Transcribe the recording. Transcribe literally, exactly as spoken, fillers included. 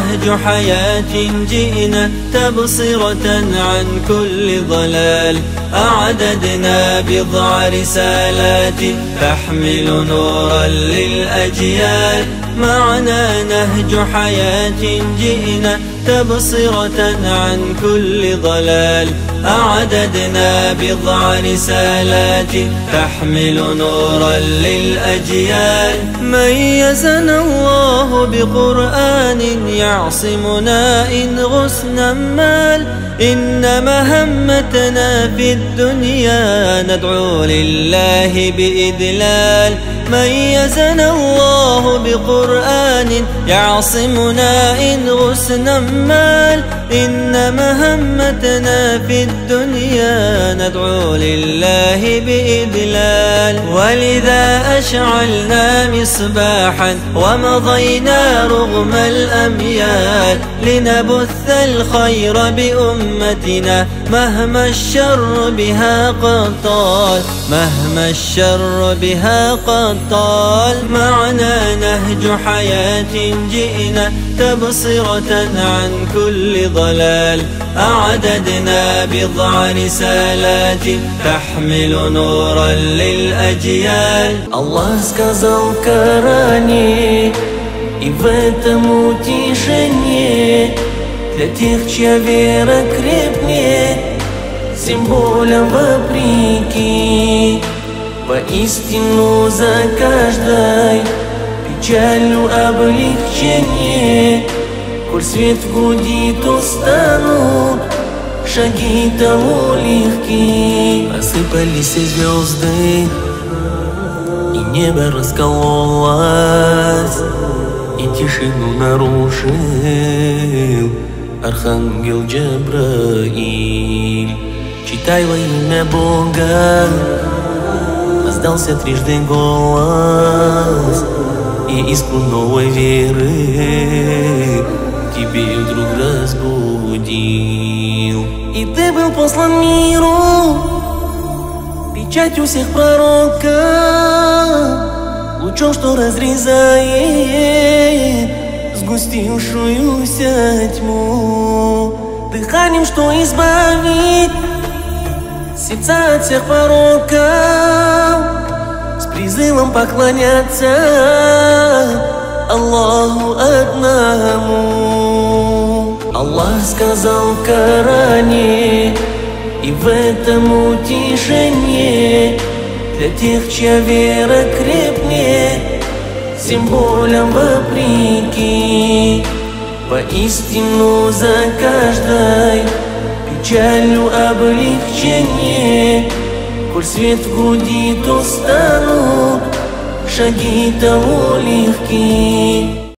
نهج حياة جئنا تبصرة عن كل ضلال. أعددنا بضع رسالات تحمل نورا للأجيال. معنا نهج حياة جئنا تبصرة عن كل ضلال. أعددنا بضع رسالات تحمل نورا للأجيال. ميزنا الله بقرآن يعصمنا إن غصنا مال. إن مهمتنا في الدنيا ندعو لله بإذلال. ميزنا الله بقرآن يعصمنا إن غصنا مال. إن مهمتنا في الدنيا ندعو لله بإذلال. ولذا أشعلنا مصباحا ومضينا رغم الأميال. لنبث الخير بأمتنا مهما الشر بها قد طال. مهما الشر بها قد طال. معنا نهج حياة جئنا تبصرة عن كل ضلال. أعددنا بضع رسالات تحمل نورا للأجيال. Allah сказал в Коране, и в этом утешение для тех, чья вера крепнет, всем болям вопреки. Воистину за каждой печалью облегчение. Коль свет в груди, то станут шаги того легки. Осыпались звезды, и небо раскололось, и тишину нарушил архангел Джабраиль. Читай во имя Бога, раздался трижды голос, и искру новой веры тебе вдруг разбудил. И ты был послан миру печатью всех пророков, лучом, что разрезает сгустившуюся тьму, дыханием, что избавит сердца от всех пороков, с призывом поклоняться Аллаху одному. Аллах сказал в Коране, и в этом утешение для тех, чья вера крепнет, всем болям вопреки. Воистину за каждой печалью облегчение. Коль свет в груди, то станут шаги того легки.